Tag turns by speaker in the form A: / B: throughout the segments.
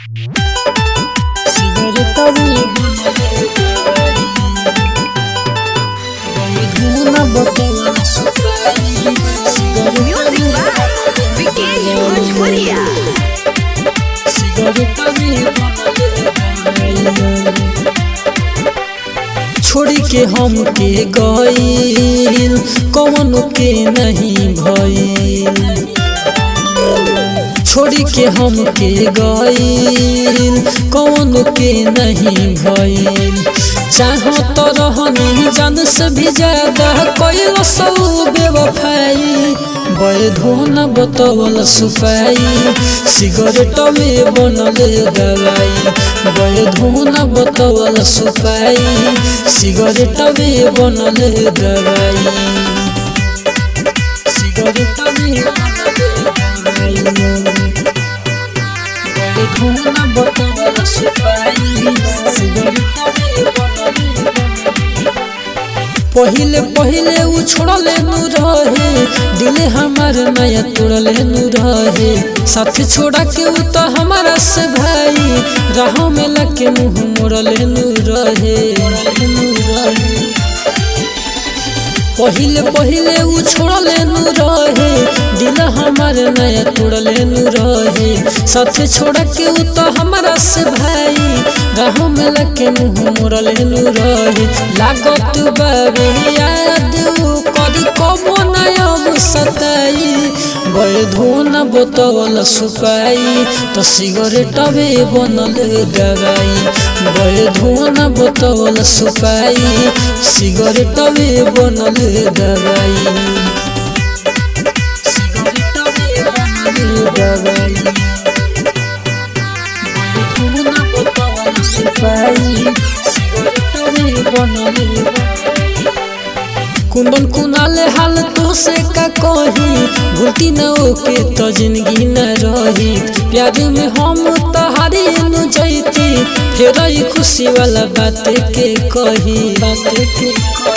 A: Cigarette भी धुआं बोतल सुपारी
B: Music by Vikesh Bhojpuria.
A: Cigarette भी छोड़ी के हम के गईल कौन के नहीं भईल छोड़ी के हम के गईल कौन के नहीं भईल चाहो तो रहनी जान से भी ज्यादा कोई सौ बेवफाई बैधोना बोतल सुपाई सिगरेट में बनल दवाई बैधोना बोतल सुपाई सिगरेट में बनल दवाई सिगरेट में बैधोना बोतल सुपाई सिगरेट में बनल पहिले पहिले उ छोड़ले नु रहे दिल हमार नया तोड़ले नु रहे साथ छोड़ा के उ तो हमारा से भाई राह में लगे मुँह मोड़ले नु रहे पहिले पहिले उ छोड़ले नु रहे दिल हमार नया तोड़ले नु रहे साथ छोड़ा के उ तो हमारा से भाई राह में लगे मुँह मोड़ले नु रहे लागत बाबे याद करी कबो नया सताई बैधोना बोतल सुपाई तो सिगरेट भी बनल दवाई बैधोना बोतल सुपाई सिगरेट भी बनल दवाई सिगरेट भी बनल दवाई बैधोना बोतल सुपाई सिगरेट भी बनल कुंदन कुनाले हाल तो से का कही भूलती न ओके तो जिंदगी न रही प्यार में हम तहारी न जैती फिर खुशी वाला बात के कही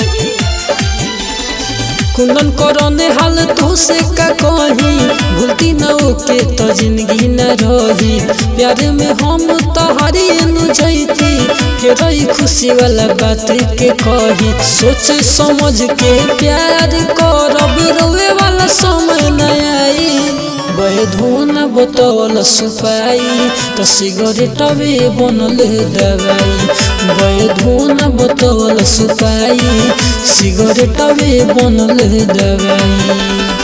A: कुंदन करने हाल तो से का कही भूलती न ओके तो जिंदगी न रही प्यार में हम तहारी न जैती फिर खुशी वाला बात के कही सोच समझ के प्यार करब रोवे वाला समय न आई बैधोना बोतल सुपाई तो सिगरेट भी बनल दवाई बैधोना बोतल सुपाई सिगरेट भी बनल दवाई।